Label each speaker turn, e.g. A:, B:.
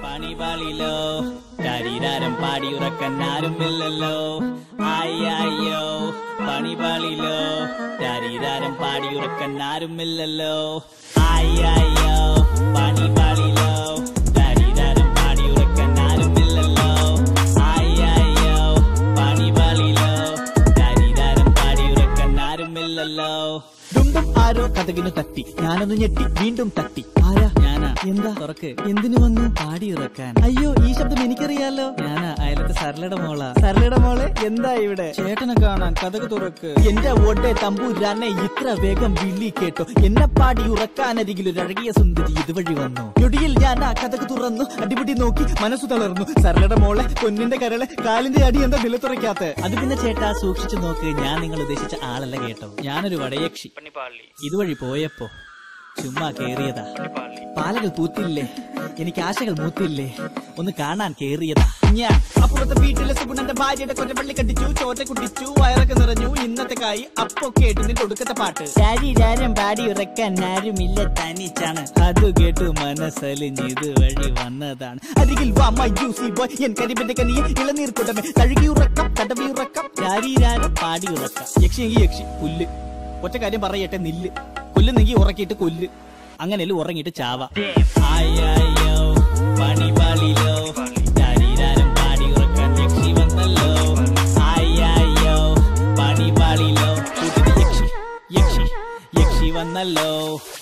A: panipalilo ശരീരം പാടിയുറക്കാൻ ആരുമില്ലല്ലോ ആയ്യോ panipalilo ശരീരം പാടിയുറക്കാൻ ആരുമില്ലല്ലോ ആയ്യോ panipalilo ശരീരം പാടിയുറക്കാൻ ആരുമില്ലല്ലോ ആയ്യോ panipalilo ശരീരം പാടിയുറക്കാൻ ആരുമില്ലല്ലോ ദുംദും ആരോ കഥകിനു തട്ടി ഞാനൊന്ന് ഞെട്ടി വീണ്ടും തട്ടി ആരാ ഞാനാ എന്താ തുറക്ക് എന്തിനു വന്നു പാടിയുറക്കാൻ അയ്യോ ഈ ശബ്ദം എനിക്കറിയാലോ ഞാനാ അയലത്തെ സരളയുടെ മോളാ സരളയുടെ മോളെ എന്താ ഇവിടെ ചേട്ടനെ കാണാൻ കഥക് തുറക്ക് എന്റെ ഓട്ടെ തമ്പൂരാനെ ഇത്ര വേഗം വിളി കേട്ടോ എന്നെ പാടിയുറക്കാനരികിൽ ഒരു അഴകിയ സുന്ദരി ഇതുവഴി വന്നു ഞൊടിയിൽ ഞാൻ ആ കഥക് തുറന്നു അടിപിടി നോക്കി മനസ്സു തളർന്നു സരളയുടെ മോളെ പൊന്നിന്റെ കരളെ കാലിന്റെ അടി എന്താ നിലത്തുറയ്ക്കാത്ത അത് പിന്നെ ചേട്ടാ സൂക്ഷിച്ചു നോക്ക് ഞാൻ നിങ്ങൾ ഉദ്ദേശിച്ച ആളല്ല കേട്ടോ ഞാനൊരു വടയക്ഷി ഇതുവഴി പോയപ്പോ ചുമ്മാ കേറിയതാ പാലകൾ പൂത്തില്ലേ എനിക്ക് ആശകൾ മൂത്തില്ലേ ഒന്ന് കാണാൻ കേറിയതാ ഞാൻ അപ്പുറത്തെ വീട്ടിലെ സുഗുണന്റെ ഭാര്യയുടെ കൊറ്റപ്പള്ളി കണ്ടിച്ചു ചോറ്റ കുട്ടിച്ചു വയറൊക്കെ നിറഞ്ഞു ഇന്നത്തെ കായി അപ്പൊ കേട്ടു നിന്റെ ഒടുക്കത്തെ പാട്ട് ശരീരം പാടി ഉറക്കാൻ ആരുമില്ല തനിച്ചാണ് അത് കേട്ടു മനസ്സലിഞ്ഞ് ഇതുവഴി വന്നതാണ് അരികിൽ വാ മൈ ജ്യൂസി ബോയ് എൻ കരിമ്പിന്റെ കനിയെ ഇളനീർ കുടമേ തഴുകി ഉറക്കം തടവി ഉറക്കം ശരീരം പാടി ഉറക്കം യക്ഷിയെങ്കിൽ യക്ഷി പുല്ല് ഒറ്റ കാര്യം പറയട്ടെ നില്ല് കൊല്ലുന്നെങ്കി ഉറക്കിയിട്ട് കൊല്ല് അങ്ങനെയല്ല ഉറങ്ങിയിട്ട് ചാവ ആയ്യോ panipalilo ശരീരം പാടി ഉറക്കാൻ യക്ഷി വന്നല്ലോ ആയ്യോ panipalilo യക്ഷി യക്ഷി യക്ഷി വന്നല്ലോ